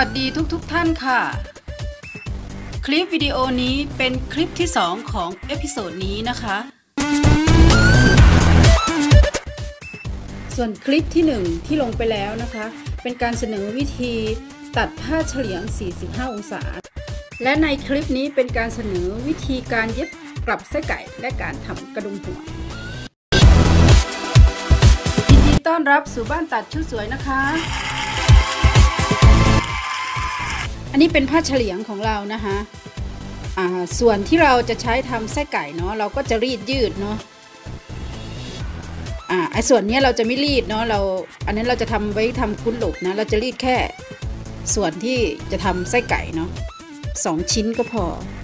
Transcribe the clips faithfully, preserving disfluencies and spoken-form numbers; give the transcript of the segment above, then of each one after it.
ดีทุกๆ ท, ท่านค่ะคลิปวิดีโอนี้เป็นคลิปที่สองของเอพิโซดนี้นะคะส่วนคลิปที่หนึ่งที่ลงไปแล้วนะคะเป็นการเสนอวิธีตัดผ้าเฉลียงสี่สิบห้าองศาและในคลิปนี้เป็นการเสนอวิธีการเย็บกลับไส้ไก่และการทำกระดุมหัวยินดีต้อนรับสู่บ้านตัดชุดสวยนะคะอันนี้เป็นผ้าเฉลียงของเรานะคะอ่าส่วนที่เราจะใช้ทำไส้ไก่เนาะเราก็จะรีดยืดเนาะอ่าไอ้ส่วนนี้เราจะไม่รีดเนาะเราอันนั้นเราจะทำไว้ทำคุ้นหลบนะเราจะรีดแค่ส่วนที่จะทำไส้ไก่เนาะสองชิ้นก็พอ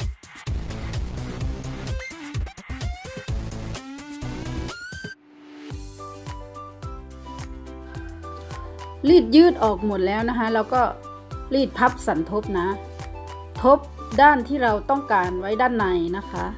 รีดยืดออกหมดแล้วนะคะเราก็รีดพับสันทบนะทบด้านที่เราต้องการไว้ด้านในนะคะ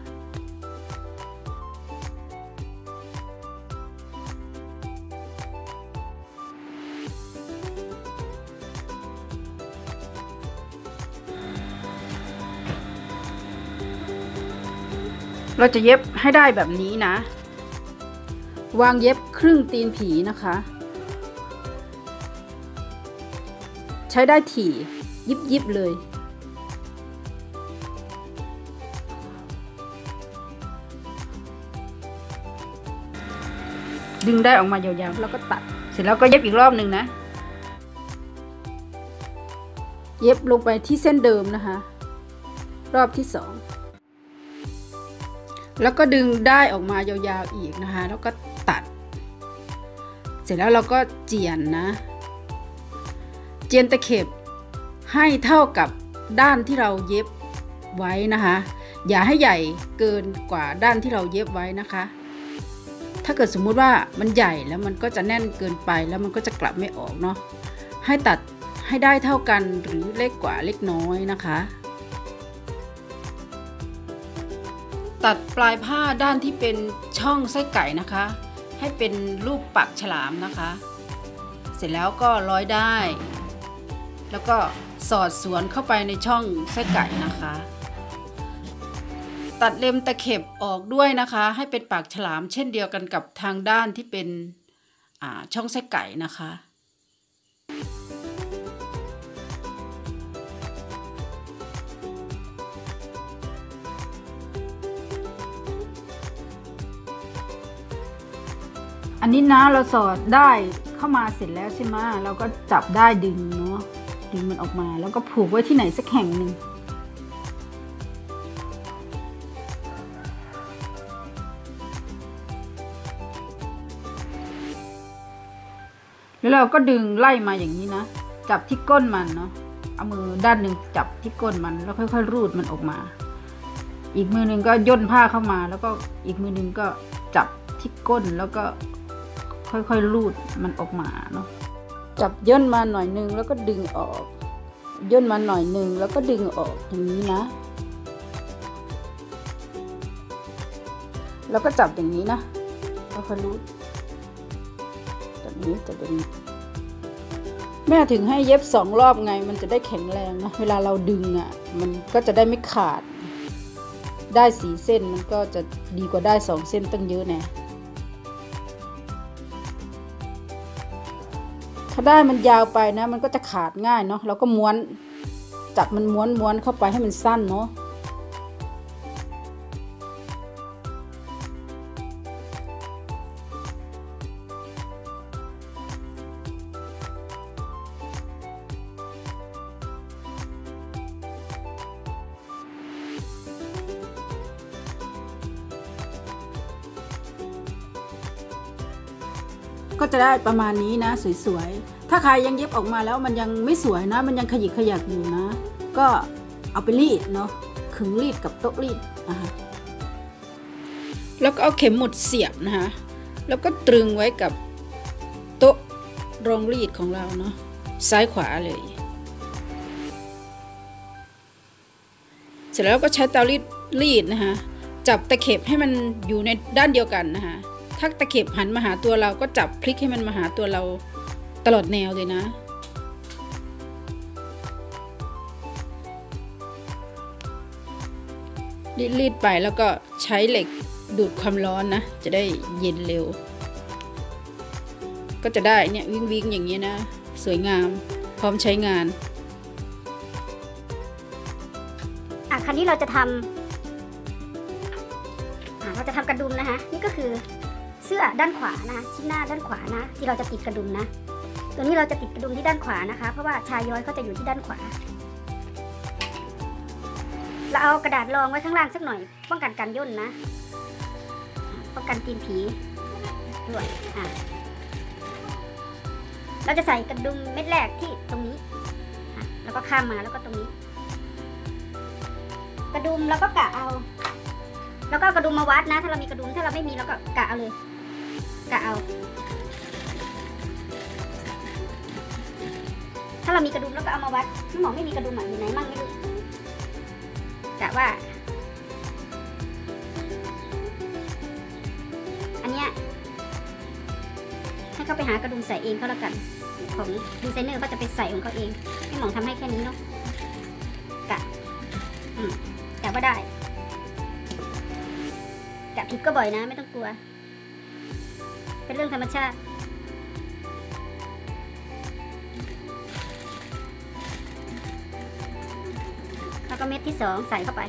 เราจะเย็บให้ได้แบบนี้นะวางเย็บครึ่งตีนผีนะคะใช้ได้ถี่ยิบยิบเลยดึงได้ออกมายาวๆแล้วก็ตัดเสร็จแล้วก็เย็บอีกรอบหนึ่งนะเย็บลงไปที่เส้นเดิมนะคะรอบที่สองแล้วก็ดึงได้ออกมายาวๆอีกนะคะแล้วก็ตัดเสร็จแล้วเราก็เจียนนะเจียนตะเข็บให้เท่ากับด้านที่เราเย็บไว้นะคะอย่าให้ใหญ่เกินกว่าด้านที่เราเย็บไว้นะคะถ้าเกิดสมมุติว่ามันใหญ่แล้วมันก็จะแน่นเกินไปแล้วมันก็จะกลับไม่ออกเนาะให้ตัดให้ได้เท่ากันหรือเล็กกว่าเล็กน้อยนะคะตัดปลายผ้าด้านที่เป็นช่องไส้ไก่นะคะให้เป็นรูปปากฉลามนะคะเสร็จแล้วก็ร้อยได้แล้วก็สอดสวนเข้าไปในช่องไส้ไก่นะคะตัดเล็มตะเข็บออกด้วยนะคะให้เป็นปากฉลามเช่นเดียวกันกับทางด้านที่เป็นอ่าช่องไส้ไก่นะคะอันนี้นะเราสอดได้เข้ามาเสร็จแล้วใช่ไหมเราก็จับได้ดึงเนาะดึงมันออกมาแล้วก็ผูกไว้ที่ไหนสักแห่งหนึ่งแล้วเราก็ดึงไล่มาอย่างนี้นะจับที่ก้นมันเนาะเอามือด้านหนึ่งจับที่ก้นมันแล้วค่อยๆรูดมันออกมาอีกมือหนึ่งก็ย่นผ้าเข้ามาแล้วก็อีกมือหนึ่งก็จับที่ก้นแล้วก็ค่อยๆรูดมันออกมาเนาะจับย่นมาหน่อยนึงแล้วก็ดึงออกย่นมาหน่อยนึงแล้วก็ดึงออกอย่างนี้นะแล้วก็จับอย่างนี้นะค่อยๆรูดแบบนี้จะดึงแม่ถึงให้เย็บสองรอบไงมันจะได้แข็งแรงนะเวลาเราดึงอ่ะมันก็จะได้ไม่ขาดได้สี่เส้นมันก็จะดีกว่าได้สองเส้นตั้งเยอะแน่ถ้าได้มันยาวไปนะมันก็จะขาดง่ายเนาะเราก็ม้วนจับมันม้วนม้วนเข้าไปให้มันสั้นเนาะก็จะได้ประมาณนี้นะสวยๆถ้าใครยังเย็บออกมาแล้วมันยังไม่สวยนะมันยังขยิกขยักอยู่นะก็เอาไปรีดเนาะขึงรีดกับโต๊ะรีดนะคะแล้วก็เอาเข็มหมุดเสียบนะคะแล้วก็ตรึงไว้กับโต๊ะรองรีดของเราเนาะซ้ายขวาเลยเสร็จแล้วก็ใช้เตารีดรีดนะคะจับตะเข็บให้มันอยู่ในด้านเดียวกันนะคะถ้าตะเข็บหันมาหาตัวเราก็จับพลิกให้มันมาหาตัวเราตลอดแนวเลยนะ แรีดๆไปแล้วก็ใช้เหล็กดูดความร้อนนะจะได้เย็นเร็วก็จะได้เนี่ยวิ่งวิ่งอย่างนี้นะสวยงามพร้อมใช้งานอ่ะคราวนี้เราจะทำอ่ะเราจะทำกระดุมนะคะนี่ก็คือเสื้อด้านขวานะชิ้นหน้าด้านขวานะที่เราจะติดกระดุมนะตัวนี้เราจะติดกระดุมที่ด้านขวานะคะเพราะว่าชายย้อยเขาจะอยู่ที่ด้านขวาเราเอากระดาษรองไว้ข้างล่างสักหน่อยป้องกันการย่นนะป้องกันตีนผีด้วยอ่ะเราจะใส่กระดุมเม็ดแรกที่ตรงนี้อ่ะแล้วก็ข้ามมาแล้วก็ตรงนี้กระดุมแล้วก็กะเอาแล้วก็กระดุมมาวัดนะถ้าเรามีกระดุมถ้าเราไม่มีเราก็กะเอาเลยกะเอาถ้าเรามีกระดุมแล้วก็เอามาวัดพี่หมอไม่มีกระดุมอยู่ไหนมั่งไม่รู้กะว่าอันเนี้ยให้เขาไปหากระดุมใส่เองเขาแล้วกันของดีไซเนอร์ก็จะไปใส่ของเขาเองพี่หมอทำให้แค่นี้เนาะกะอืมกะว่าได้กะผิดก็บ่อยนะไม่ต้องกลัวเป็นเรื่องธรรมชาติแล้วก็เม็ดที่สองใส่เข้าไป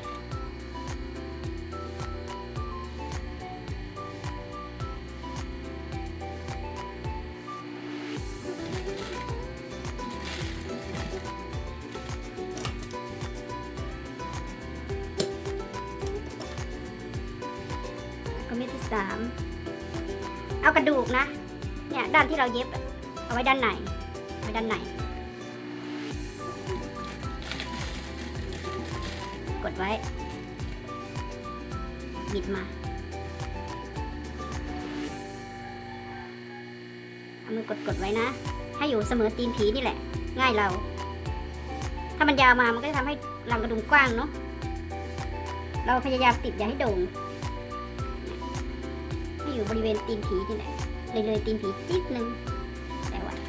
ก็เม็ดที่สามเอากระดูกนะเนี่ยด้านที่เราเย็บเอาไว้ด้านในไว้ด้านในกดไว้บิดมาเอามือกดกดไว้นะให้อยู่เสมอตีนผีนี่แหละง่ายเราถ้ามันยาวมามันก็จะทำให้รังกระดุมกว้างเนาะเราพยายามติดอย่าให้โด่งให้อยู่บริเวณตีนผีนี่แหละเลยเลยตีนผีจิ๊ดนึงแต่ว่า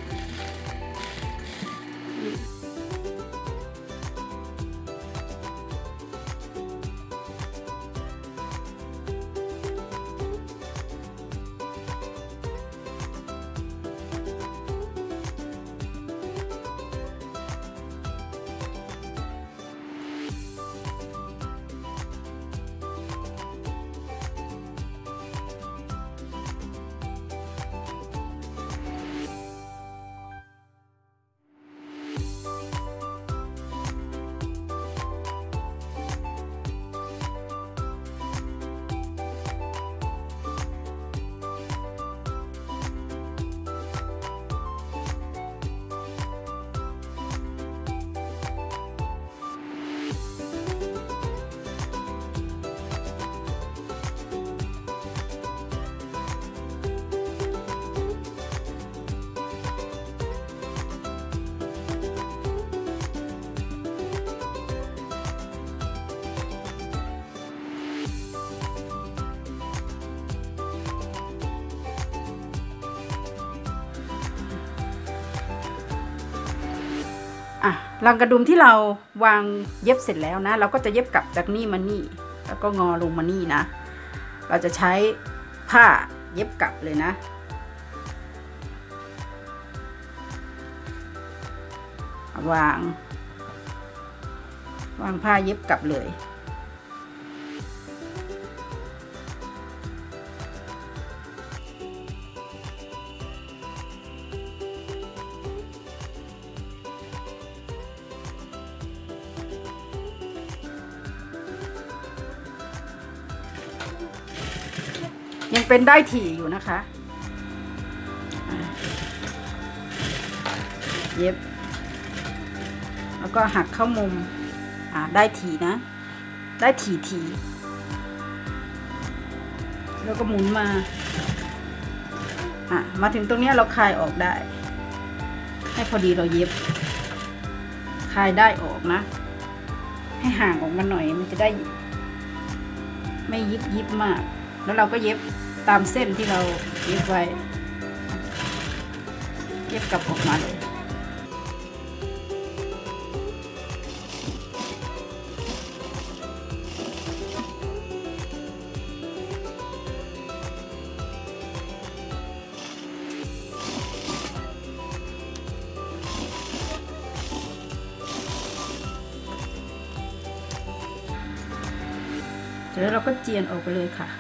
อ่ะรังกระดุมที่เราวางเย็บเสร็จแล้วนะเราก็จะเย็บกลับจากนี่มานี่แล้วก็งอลงมานี่นะเราจะใช้ผ้าเย็บกลับเลยนะวางวางผ้าเย็บกลับเลยยังเป็นได้ถี่อยู่นะคะเย็บแล้วก็หักเข้ามุมอ่าได้ถี่นะได้ถี่ถี่แล้วก็หมุนมาอ่ะมาถึงตรงนี้เราคลายออกได้ให้พอดีเราเย็บคลายได้ออกนะให้ห่างออกมาหน่อยมันจะได้ไม่ยิบยิบมากแล้วเราก็เย็บตามเส้นที่เราเย็บไว้เย็บกลับออกมาเลยเสร็จแล้วเราก็เจียนออกไปเลยค่ะ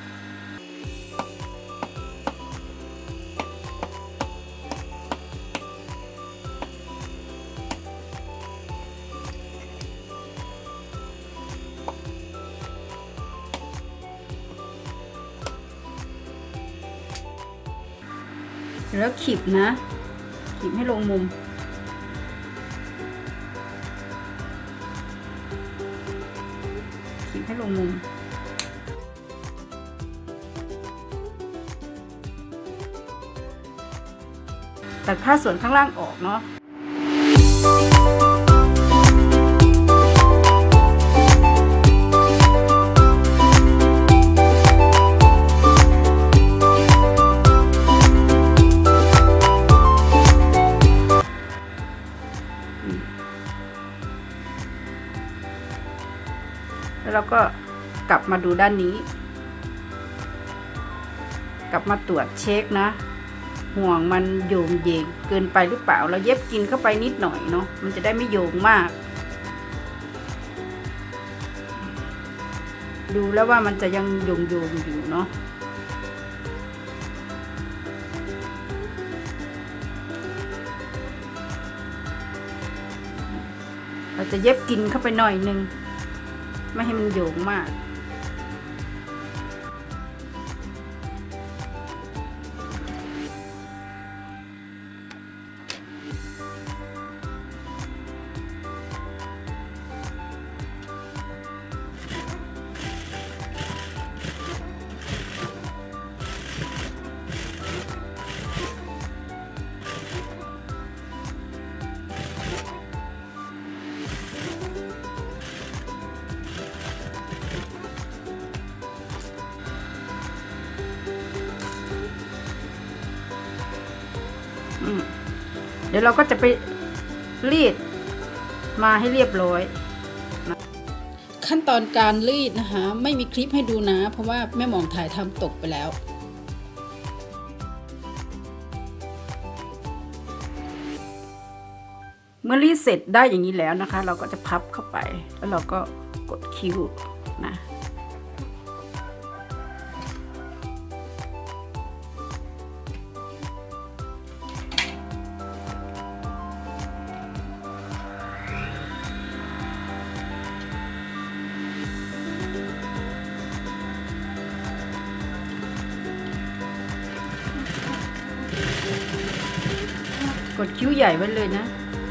แล้วขีบนะขีบให้ลงมุมขีบให้ลงมุมตัดผ้าส่วนข้างล่างออกเนาะแล้วเราก็กลับมาดูด้านนี้กลับมาตรวจเช็คนะห่วงมันโยงเยงเกินไปหรือเปล่าเราเย็บกินเข้าไปนิดหน่อยเนาะมันจะได้ไม่โยงมากดูแล้วว่ามันจะยังโยงโยงอยู่เนาะเราจะเย็บกินเข้าไปหน่อยนึงไม่ให้มันโยงมากเดี๋ยวเราก็จะไปรีดมาให้เรียบร้อยนะขั้นตอนการรีดนะคะไม่มีคลิปให้ดูนะเพราะว่าแม่หมองถ่ายทำตกไปแล้วเมื่อรีดเสร็จได้อย่างนี้แล้วนะคะเราก็จะพับเข้าไปแล้วเราก็กดคิ้วนะกดคิ้วใหญ่ไว้เลยนะ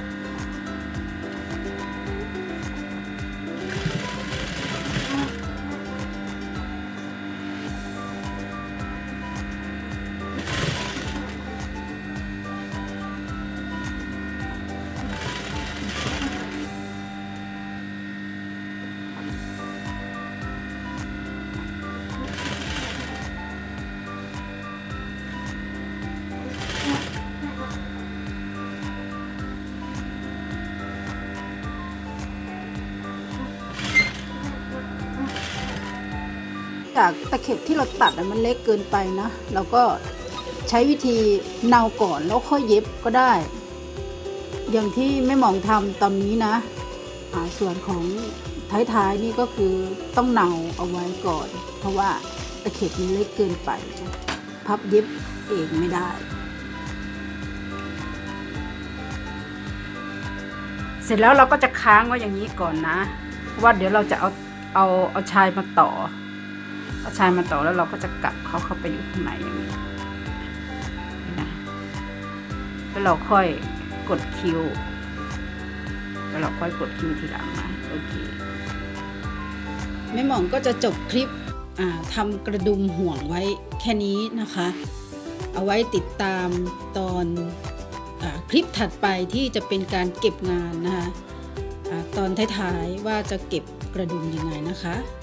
จากตะเข็บที่เราตัดมันเล็กเกินไปนะเราก็ใช้วิธีเนาก่อนแล้วค่อยเย็บก็ได้อย่างที่แม่หมองทำตอนนี้นะส่วนของท้ายๆนี่ก็คือต้องเนาเอาไว้ก่อนเพราะว่าตะเข็บมันเล็กเกินไปพับเย็บเองไม่ได้เสร็จแล้วเราก็จะค้างไว้อย่างนี้ก่อนนะว่าเดี๋ยวเราจะเอาเอาเอาชายมาต่อเอาชายมาต่อแล้วเราก็จะกลับเขาเข้าไปอยู่ข้างในอย่างนี้นะแล้วเราค่อยกดคิวแล้วเราค่อยกดคิวทีหลังนะโอเคแม่หม่องก็จะจบคลิปทำกระดุมห่วงไว้แค่นี้นะคะเอาไว้ติดตามตอนอคลิปถัดไปที่จะเป็นการเก็บงานนะคะตอนท้ายๆว่าจะเก็บกระดุมยังไงนะคะ